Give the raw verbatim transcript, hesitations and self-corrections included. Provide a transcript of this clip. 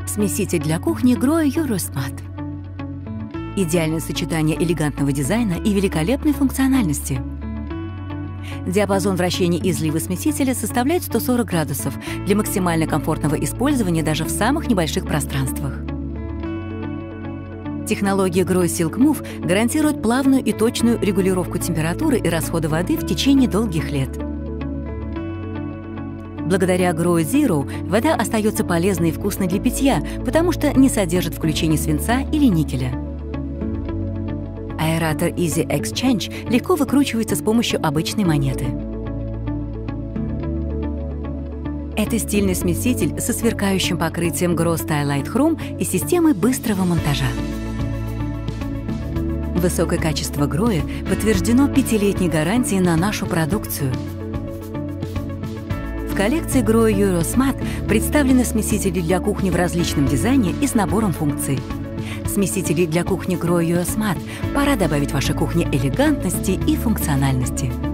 Смеситель для кухни Grohe Eurosmart. Идеальное сочетание элегантного дизайна и великолепной функциональности. Диапазон вращений излива смесителя составляет сто сорок градусов для максимально комфортного использования даже в самых небольших пространствах. Технология Grohe Silk Move гарантирует плавную и точную регулировку температуры и расхода воды в течение долгих лет. Благодаря Grohe Zero вода остается полезной и вкусной для питья, потому что не содержит включения свинца или никеля. Аэратор Easy Exchange легко выкручивается с помощью обычной монеты. Это стильный смеситель со сверкающим покрытием Grohe Stylight Chrome и системой быстрого монтажа. Высокое качество Grohe подтверждено пятилетней гарантией на нашу продукцию. В коллекции Grohe Eurosmart представлены смесители для кухни в различном дизайне и с набором функций. Смесители для кухни Grohe Eurosmart пора добавить вашей кухне элегантности и функциональности.